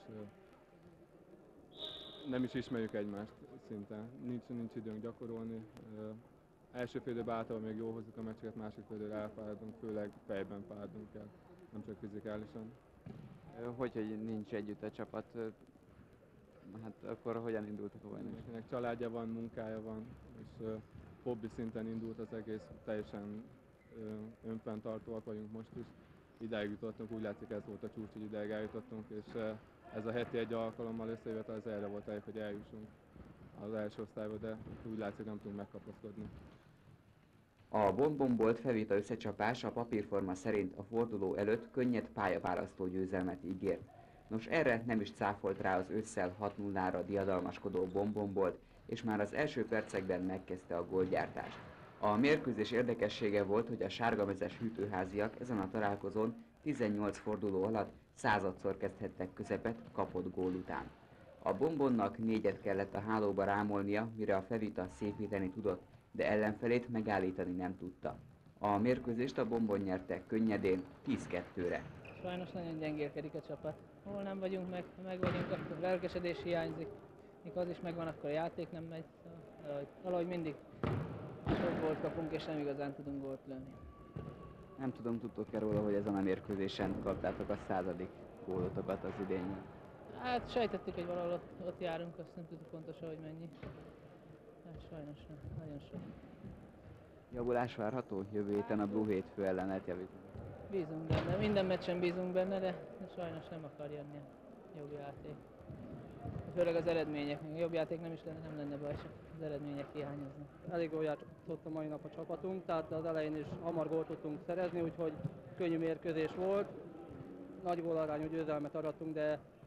nem is ismerjük egymást szinte. Nincs, nincs időnk gyakorolni. Első fél időben általában még jól hozzuk a meccseket, másik fél időben elfáradunk, főleg fejben fáradunk el, nem csak fizikálisan. Hogy, hogy nincs együtt a csapat, hát akkor hogyan indultak a bajnokság? Mindenkinek családja van, munkája van, és uh, hobbi szinten indult az egész, teljesen uh, önfenntartóak vagyunk most is. Idáig jutottunk, úgy látszik ez volt a csúcs, hogy idáig eljutottunk, és uh, ez a heti egy alkalommal összejövetel az erre volt elég, hogy eljussunk az első osztályba, de úgy látszik nem tudunk megkapaszkodni. A Bonbonbolt Fevita összecsapás a papírforma szerint a forduló előtt könnyed pályaválasztó győzelmet ígért. Nos, erre nem is cáfolt rá az ősszel hat nullára diadalmaskodó Bonbonbolt, és már az első percekben megkezdte a gólgyártást. A mérkőzés érdekessége volt, hogy a sárgamezes hűtőháziak ezen a találkozón tizennyolc forduló alatt századszor kezdhettek közepet kapott gól után. A Bonbonnak négyet kellett a hálóba rámolnia, mire a Fevita szépíteni tudott, de ellenfelét megállítani nem tudta. A mérkőzést a Bonbon nyerte könnyedén tíz kettőre. Sajnos nagyon gyengélkedik a csapat. Hol nem vagyunk meg, ha meg vagyunk, akkor lelkesedés hiányzik. Mikor az is megvan, akkor a játék nem megy. Szóval, valahogy mindig sok gólt kapunk, és nem igazán tudunk gólt lőni. Nem tudom, tudtok-e róla, hogy ezen a mérkőzésen kaptátok a századik gólotokat az idényben? Hát sejtettük, hogy valahol ott, ott járunk, azt nem tudjuk pontosan, hogy mennyi. Hát sajnos nem, nagyon sok. Javulás várható? Jövő héten a Blue Hétfő ellen lehet javítani. Bízunk benne, minden meccsen bízunk benne, de, de sajnos nem akar jönni a jobb játék. Főleg az eredmények, a jobb játék nem is lenne, nem lenne baj, csak az eredmények hiányoznak. Elég jól játszott a mai nap a csapatunk, tehát az elején is hamar gólt tudtunk szerezni, úgyhogy könnyű mérkőzés volt. Nagy gólarányú győzelmet arattunk, de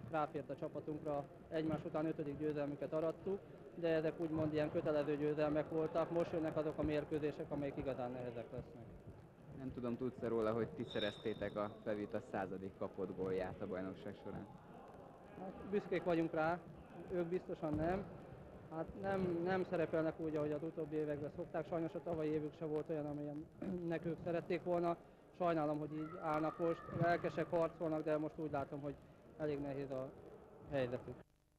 ráfért a csapatunkra, egymás után ötödik győzelmüket arattuk, de ezek úgymond ilyen kötelező győzelmek voltak, most jönnek azok a mérkőzések, amelyek igazán nehezek lesznek. Nem tudom, tudsz-e róla, hogy ti szereztétek a Fevita századik kapott gólját a bajnokság során? Hát, büszkék vagyunk rá, ők biztosan nem. Hát nem, nem szerepelnek úgy, ahogy az utóbbi években szokták. Sajnos a tavalyi évük se volt olyan, amilyennek ők szerették volna. Sajnálom, hogy így állnak most. Lelkesek, harcolnak, de most úgy látom, hogy elég nehéz a helyzetük.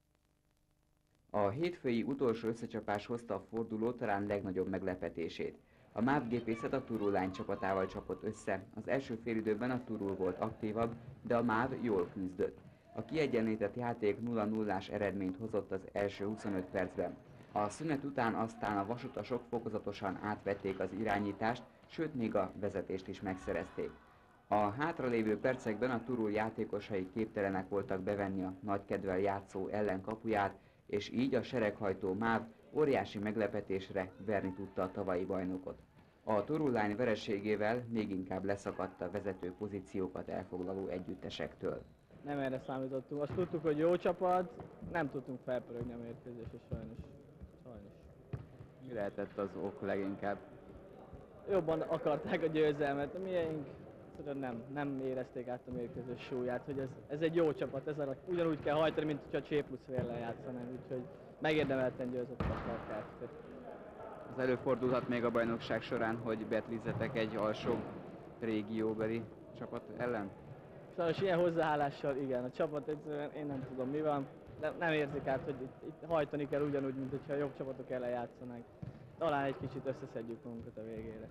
A hétfői utolsó összecsapás hozta a forduló talán legnagyobb meglepetését. A MÁV gépészet a Turul lány csapatával csapott össze. Az első félidőben a Turul volt aktívabb, de a MÁV jól küzdött. A kiegyenlített játék nulla nullás eredményt hozott az első huszonöt percben. A szünet után aztán a vasutasok fokozatosan átvették az irányítást, sőt még a vezetést is megszerezték. A hátralévő percekben a Turul játékosai képtelenek voltak bevenni a nagykedvel játszó ellenkapuját, és így a sereghajtó MÁV óriási meglepetésre verni tudta a tavalyi bajnokot. A Turul lány vereségével még inkább leszakadt a vezető pozíciókat elfoglaló együttesektől. Nem erre számítottunk. Azt tudtuk, hogy jó csapat, nem tudtunk felpörögni a mérkőzésre sajnos. sajnos. Mi lehetett az ok leginkább? Jobban akarták a győzelmet, a miénk nem, nem érezték át a mérkőzés súlyát, hogy ez, ez egy jó csapat, ez alatt ugyanúgy kell hajtani, mint hogyha Csé plusz vérrel játszanánk, úgyhogy megérdemelten győzött a Starkát. Az előfordulhat még a bajnokság során, hogy betlizzetek egy alsó régióbeli csapat ellen? Sajnos ilyen hozzáállással igen, a csapat egyszerűen én nem tudom mi van, de nem érzik át, hogy itt, itt hajtani kell ugyanúgy, mint hogyha jobb csapatok ellen játszanánk. Talán egy kicsit összeszedjük magunkat a végére.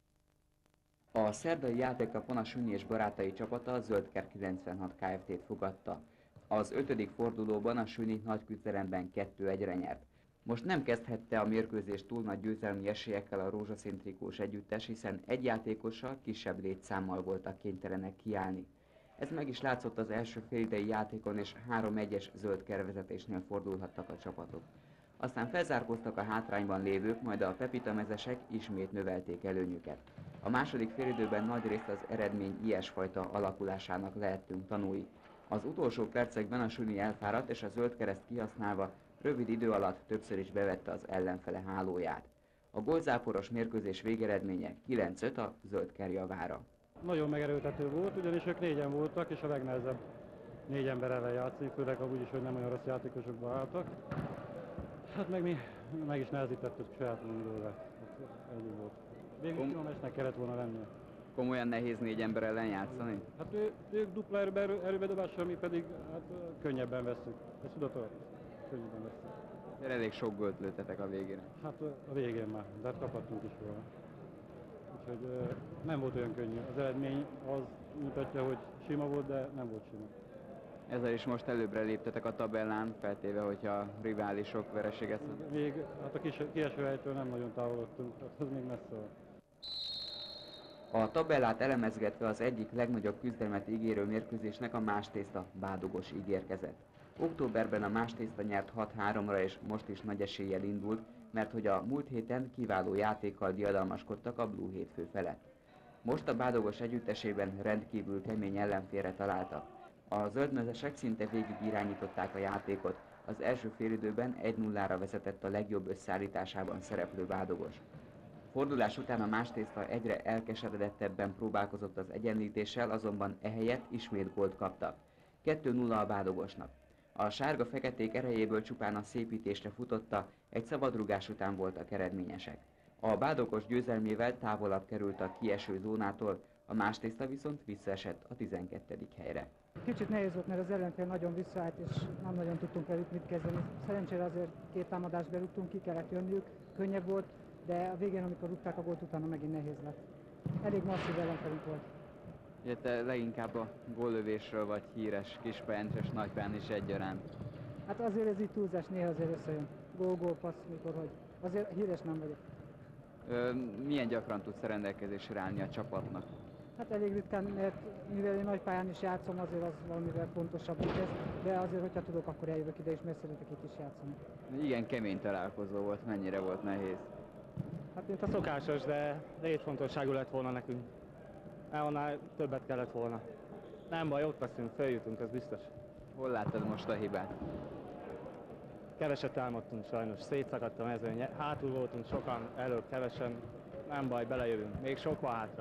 A szerdai játéknapon a Sünyi és barátai csapata a Zöldker kilencvenhat Kft-t fogadta. Az ötödik fordulóban a Sünyi nagy küzdelemben kettő egyre nyert. Most nem kezdhette a mérkőzést túl nagy győzelmi esélyekkel a rózsaszín trikós együttes, hiszen egy játékossal kisebb létszámmal voltak kénytelenek kiállni. Ez meg is látszott az első félidei játékon, és három egyes Zöldker vezetésnél fordulhattak a csapatok. Aztán felzárkóztak a hátrányban lévők, majd a pepitamezesek ismét növelték előnyüket. A második félidőben nagyrészt az eredmény ilyesfajta alakulásának lehettünk tanúi. Az utolsó percekben a Sünyi elfáradt, és a Zöldkereszt kihasználva rövid idő alatt többször is bevette az ellenfele hálóját. A gólzáporos mérkőzés végeredménye kilenc öt a Zöldker javára. Nagyon megerőltető volt, ugyanis ők négyen voltak, és a legnehezebb négy ember ellen játszik, főleg úgy is, hogy nem olyan rossz játékosokba álltak. Hát meg mi meg is nehezítettük saját dolgát. Ennyi volt. Végül Kom- jó meccsnek kellett volna lennie. Komolyan nehéz négy ember ellen játszani? Hát ő, ők dupla erőbe, erő, erőbedobással, mi pedig hát, könnyebben veszünk. Ez tudatos? Könnyebben veszünk. Elég sok gólt lőttetek a végére. Hát a végén már, de hát kaphattunk is volna. Úgyhogy nem volt olyan könnyű. Az eredmény az mutatja, hogy sima volt, de nem volt sima. Ezzel is most előbbre léptetek a tabellán, feltéve, hogyha a riválisok vereséget. Még hát a kis, kieső helytől nem nagyon távolodtunk, hát az még messze van. A tabellát elemezgetve az egyik legnagyobb küzdelmet ígérő mérkőzésnek a Mástészta Bádogos ígérkezett. Októberben a Mástészta nyert hat háromra, és most is nagy eséllyel indult, mert hogy a múlt héten kiváló játékkal diadalmaskodtak a Blue hétfő felett. Most a Bádogos együttesében rendkívül kemény ellenfélre találtak. A zöldmezesek szinte végig irányították a játékot, az első félidőben egy nullára vezetett a legjobb összeállításában szereplő Bádogos. Fordulás után a Mástészta egyre elkeseredettebben próbálkozott az egyenlítéssel, azonban ehelyett ismét gólt kaptak. kettő nulla a Bádogosnak. A sárga-feketék erejéből csupán a szépítésre futotta, egy szabadrugás után voltak eredményesek. A Bádogos győzelmével távolabb került a kieső zónától, a Mástészta viszont visszaesett a tizenkettedik helyre. Kicsit nehéz volt, mert az ellenfél nagyon visszaállt, és nem nagyon tudtunk velük mit kezdeni. Szerencsére azért két támadást berúgtunk, ki kellett jönniük, könnyebb volt, de a végén, amikor rúgták a gólt, utána megint nehéz lett. Elég masszív ellenfelünk volt. Ugye te leginkább a góllövésről vagy híres kispályán és nagypályán is egyaránt. Hát azért ez így túlzás, néha azért összejön. Gól, gól, passz, mikor hogy. Azért híres nem vagyok. Ö, milyen gyakran tudsz rendelkezésre állni a csapatnak? Hát elég ritkán, mert mivel én nagy pályán is játszom, azért az valamivel fontosabb is ez, de azért, hogyha tudok, akkor eljövök ide, és mert szeretek itt is játszani. Igen, kemény találkozó volt, mennyire volt nehéz? Hát mint a szokásos, de létfontosságú lett volna nekünk. Elvonnál többet kellett volna. Nem baj, ott leszünk, feljutunk, ez biztos. Hol láttad most a hibát? Keveset álmodtunk sajnos, szétszakadt a mezőny, hátul voltunk sokan, előbb kevesen, nem baj, belejövünk, még sok van hátra.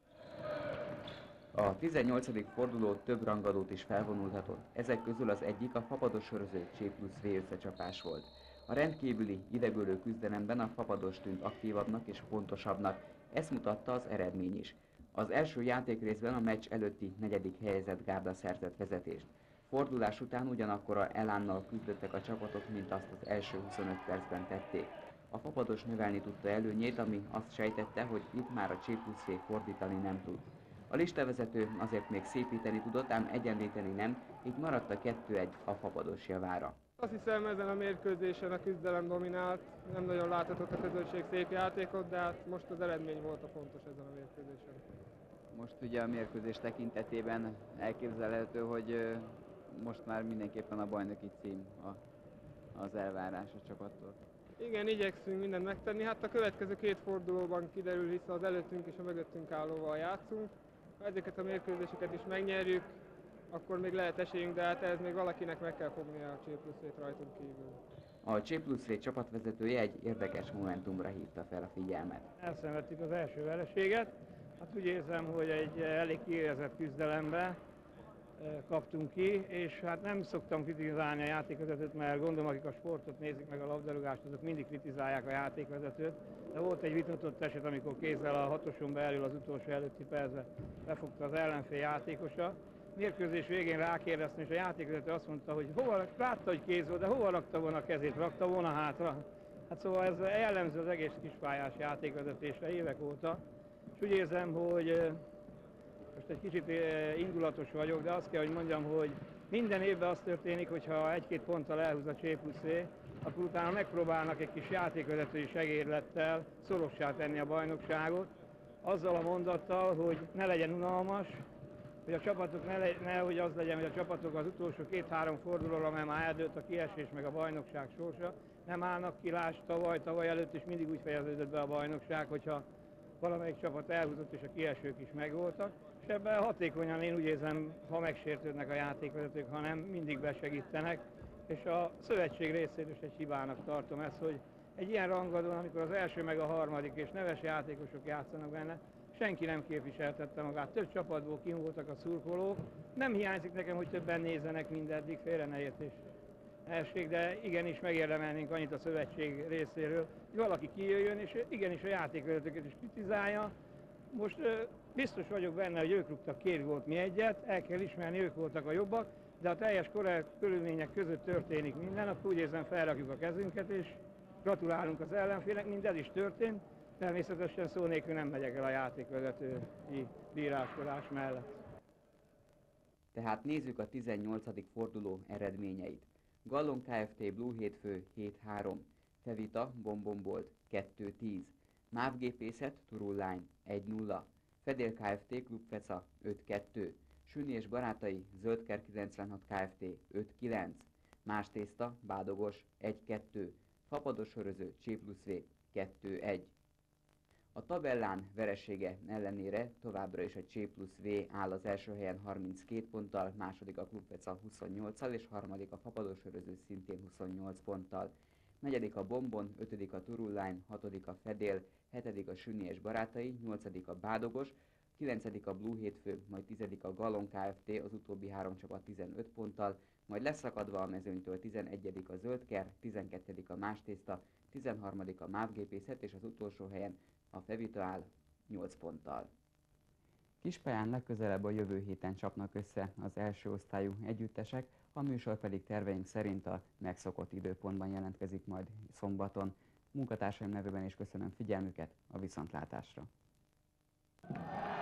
A tizennyolcadik forduló több rangadót is felvonultatott, ezek közül az egyik a fapados söröző C plusz V összecsapás volt. A rendkívüli, idegölő küzdelemben a fapados tűnt aktívabbnak és pontosabbnak, ezt mutatta az eredmény is. Az első játékrészben a meccs előtti negyedik helyezett gárda szerzett vezetést. Fordulás után ugyanakkora elánnal küzdöttek a csapatok, mint azt az első huszonöt percben tették. A fapados növelni tudta előnyét, ami azt sejtette, hogy itt már a C plusz V fordítani nem tud. A listavezető azért még szépíteni tudott, ám egyenlíteni nem, így maradt a kettő egy a fapados javára. Azt hiszem, ezen a mérkőzésen a küzdelem dominált, nem nagyon láthatott a közönség szép játékot, de hát most az eredmény volt a fontos ezen a mérkőzésen. Most ugye a mérkőzés tekintetében elképzelhető, hogy most már mindenképpen a bajnoki cím a, az elvárás a csapattól. Igen, igyekszünk mindent megtenni, hát a következő két fordulóban kiderül, vissza az előttünk és a mögöttünk állóval játszunk. Ha ezeket a mérkőzéseket is megnyerjük, akkor még lehet esélyünk, de hát ez még valakinek meg kell fognia a C plusz V-t rajtunk kívül. A C plusz V csapatvezetője egy érdekes momentumra hívta fel a figyelmet. Elszenvedtük az első vereséget, hát úgy érzem, hogy egy elég kiélezett küzdelembe kaptunk ki, és hát nem szoktam kritizálni a játékvezetőt, mert gondolom, akik a sportot nézik, meg a labdarúgást, azok mindig kritizálják a játékvezetőt, de volt egy vitatott eset, amikor kézzel a hatoson belül az utolsó előtti percben befogta az ellenfél játékosa. Mérkőzés végén rákérdeztem, és a játékvezető azt mondta, hogy hova, látta, hogy kéz volt, de hova rakta volna a kezét, rakta volna hátra. Hát szóval ez jellemző az egész kispályás játékvezetésre évek óta, és úgy érzem, hogy most egy kicsit indulatos vagyok, de azt kell, hogy mondjam, hogy minden évben az történik, hogyha egy-két ponttal elhúz a C plusz V, akkor utána megpróbálnak egy kis játékvezetői segédlettel szorossá tenni a bajnokságot, azzal a mondattal, hogy ne legyen unalmas, hogy a csapatok ne, le, ne hogy az legyen, hogy a csapatok az utolsó két-három fordulóra, mert már eldőlt a kiesés meg a bajnokság sorsa, nem állnak ki, lásd, tavaly, tavaly előtt is mindig úgy fejeződött be a bajnokság, hogyha valamelyik csapat elhúzott és a kiesők is megvoltak, és ebben hatékonyan én úgy érzem, ha megsértődnek a játékvezetők, hanem mindig besegítenek, és a szövetség részéről is egy hibának tartom ezt, hogy egy ilyen rangadón, amikor az első meg a harmadik és neves játékosok játszanak benne, senki nem képviseltette magát, több csapatból kim voltak a szurkolók, nem hiányzik nekem, hogy többen nézzenek mindeddig, félre ne értés essék, de igenis megérdemelnénk annyit a szövetség részéről, hogy valaki kijöjjön, és igenis a játékvezetőket is kritizálja. Most biztos vagyok benne, hogy ők rúgtak két gólt, mi egyet, el kell ismerni, ők voltak a jobbak, de a teljes korrekt körülmények között történik minden, akkor úgy érzem, felrakjuk a kezünket, és gratulálunk az ellenfélnek, mindez is történt. Természetesen szó nélkül nem megyek el a játékvezetői bíráskodás mellett. Tehát nézzük a tizennyolcadik forduló eredményeit. Gallon Kft. Blue hétfő hét három, Fevita Bombombolt kettő tíz, MÁV Gépészet Turul Line egy nulla, Fedél Kft. Klubfeca öt kettő, Süni és Barátai Zöldker kilencvenhat Kft. öt kilenc, Más Tészta Bádogos egy kettő, Fapados Söröző C plusz V kettő egy. A tabellán veresége ellenére továbbra is a C plusz V áll az első helyen harminckét ponttal, második a Klubfeca huszonnyolccal és harmadik a Fapados Söröző szintén huszonnyolc ponttal. Negyedik a Bombon, ötödik a Turul Line, hatodik a Fedél, hetedik a Süni és Barátai, nyolcadik a Bádogos, kilencedik a Blue hétfő, majd tizedik a Gallon Kft. Az utóbbi három csapat tizenöt ponttal, majd leszakadva a mezőnytől tizenegyedik a Zöldker, tizenkettedik a Más Tészta, tizenharmadik a MÁV Gépészet és az utolsó helyen a Fevita áll nyolc ponttal. Kispályán legközelebb a jövő héten csapnak össze az első osztályú együttesek, a műsor pedig terveink szerint a megszokott időpontban jelentkezik majd szombaton. Munkatársaim nevében is köszönöm figyelmüket, a viszontlátásra!